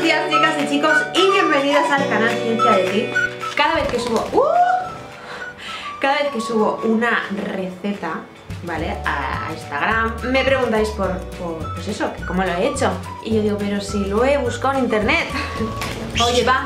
días, chicas y chicos, y bienvenidos al canal Ciencia de Ti. Cada vez que subo una receta, ¿vale?, a Instagram, me preguntáis por pues eso, que cómo lo he hecho. Y yo digo, pero si lo he buscado en internet. Oye, va.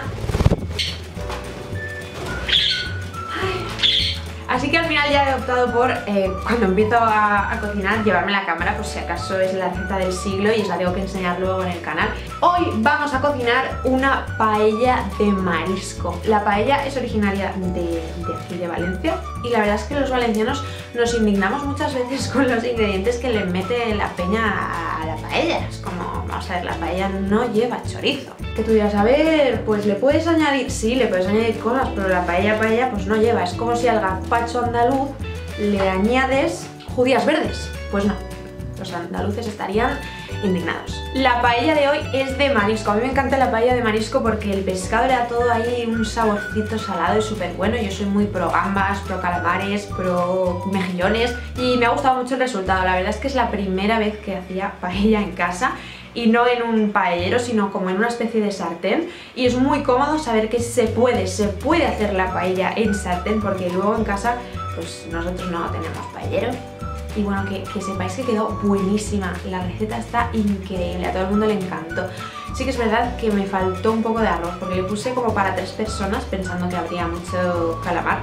Así que al final ya he optado por, cuando empiezo a cocinar, llevarme la cámara por si acaso es la receta del siglo y os la tengo que enseñar luego en el canal. Hoy vamos a cocinar una paella de marisco. La paella es originaria de aquí de Valencia y la verdad es que los valencianos nos indignamos muchas veces con los ingredientes que le mete la peña a la paella. Es como, vamos a ver, la paella no lleva chorizo. Que tú dirás, a ver, pues le puedes añadir, sí, le puedes añadir cosas, pero la paella pues no lleva. Es como si al gazpacho andaluz le añades judías verdes. Pues no, los andaluces estarían indignados. La paella de hoy es de marisco. A mí me encanta la paella de marisco porque el pescado le da todo ahí un saborcito salado y súper bueno. Yo soy muy pro gambas, pro calamares, pro mejillones y me ha gustado mucho el resultado. La verdad es que es la primera vez que hacía paella en casa y no en un paellero, sino como en una especie de sartén, y es muy cómodo saber que se puede hacer la paella en sartén, porque luego en casa pues nosotros no tenemos paelleros. Y bueno, que sepáis que quedó buenísima, la receta está increíble, a todo el mundo le encantó. Sí que es verdad que me faltó un poco de arroz, porque le puse como para 3 personas pensando que habría mucho calamar,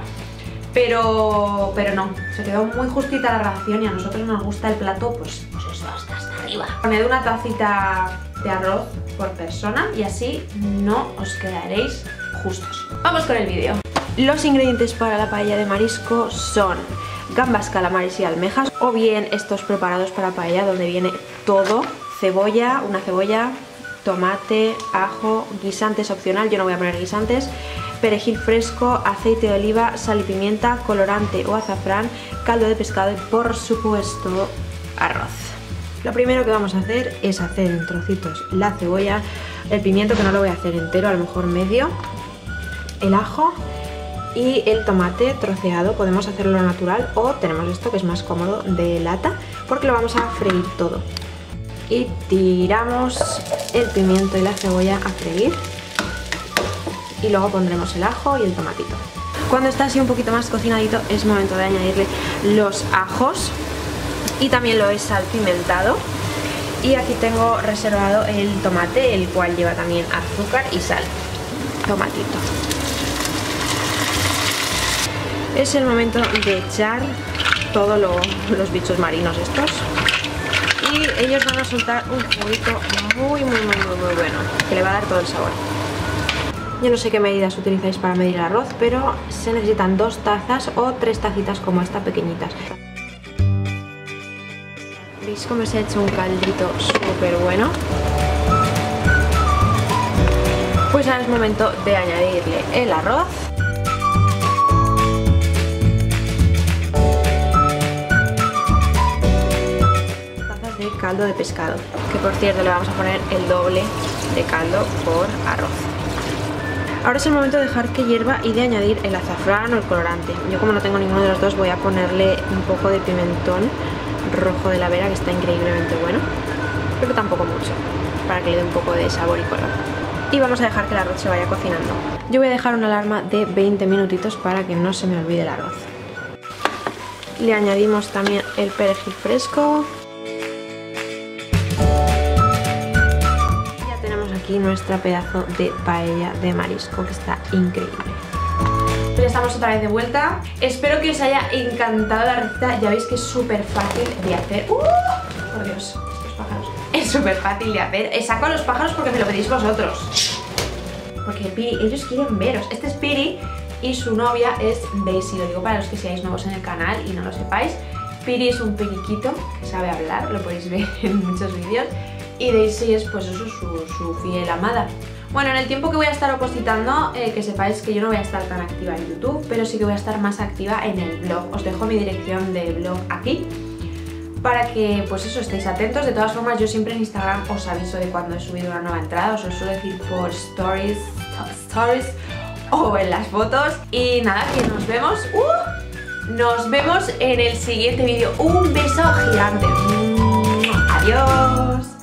pero no, se quedó muy justita la ración y a nosotros nos gusta el plato pues eso, hasta arriba. Poned una tacita de arroz por persona y así no os quedaréis justos. Vamos con el vídeo. Los ingredientes para la paella de marisco son gambas, calamares y almejas, o bien estos preparados para paella donde viene todo: cebolla, una cebolla, tomate, ajo, guisantes opcional, yo no voy a poner guisantes, perejil fresco, aceite de oliva, sal y pimienta, colorante o azafrán, caldo de pescado y por supuesto arroz. Lo primero que vamos a hacer es hacer en trocitos la cebolla, el pimiento, que no lo voy a hacer entero, a lo mejor medio, el ajo y el tomate troceado. Podemos hacerlo natural o tenemos esto que es más cómodo de lata porque lo vamos a freír todo. Y tiramos el pimiento y la cebolla a freír y luego pondremos el ajo y el tomatito. Cuando está así un poquito más cocinadito es momento de añadirle los ajos y también lo he salpimentado. Y aquí tengo reservado el tomate, el cual lleva también azúcar y sal. Tomatito. Es el momento de echar todos los bichos marinos estos y ellos van a soltar un juguito muy bueno que le va a dar todo el sabor. Yo no sé qué medidas utilizáis para medir el arroz, pero se necesitan 2 tazas o 3 tacitas como esta, pequeñitas. ¿Veis cómo se ha hecho un caldito súper bueno? Pues ahora es momento de añadirle el arroz. Tazas de caldo de pescado, que por cierto le vamos a poner el doble de caldo por arroz. Ahora es el momento de dejar que hierva y de añadir el azafrán o el colorante. Yo, como no tengo ninguno de los dos, voy a ponerle un poco de pimentón rojo de la Vera, que está increíblemente bueno, pero tampoco mucho, para que le dé un poco de sabor y color. Y vamos a dejar que el arroz se vaya cocinando. Yo voy a dejar una alarma de 20 minutitos para que no se me olvide el arroz. Le añadimos también el perejil fresco. Aquí nuestra pedazo de paella de marisco, que está increíble. Ya estamos otra vez de vuelta. Espero que os haya encantado la receta. Ya veis que es súper fácil de hacer. Por Dios, estos pájaros. Es súper fácil de hacer. Saco a los pájaros porque me lo pedís vosotros. Porque Piri, ellos quieren veros. Este es Piri y su novia es Daisy. Lo digo para los que seáis nuevos en el canal y no lo sepáis. Piri es un periquito que sabe hablar, lo podéis ver en muchos vídeos. Y Daisy es pues eso, su fiel amada. Bueno, en el tiempo que voy a estar opositando, que sepáis que yo no voy a estar tan activa en YouTube, pero sí que voy a estar más activa en el blog. Os dejo mi dirección de blog aquí, para que pues eso, estéis atentos. De todas formas, yo siempre en Instagram os aviso de cuando he subido una nueva entrada. Os lo suelo decir por stories o en las fotos. Y nada, que nos vemos. Nos vemos en el siguiente vídeo. Un beso gigante. Adiós.